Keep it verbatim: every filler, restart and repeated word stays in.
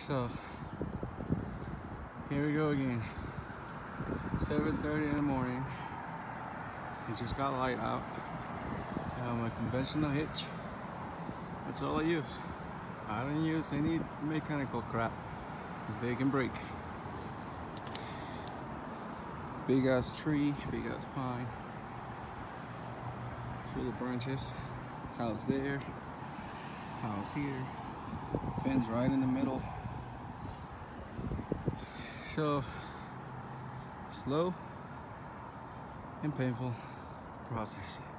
So here we go again. seven thirty in the morning. It just got light out. Um, a conventional hitch. That's all I use. I don't use any mechanical crap because they can break. Big ass tree, big ass pine, full of branches. House there, house here, fence right in the middle. So slow and painful process.